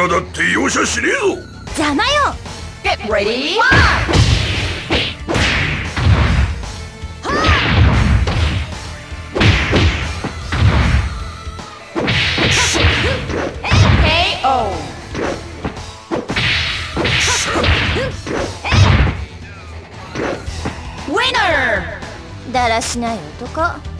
なだって容赦しねえぞ。 邪魔よ。 Get ready! KO! だらしない男。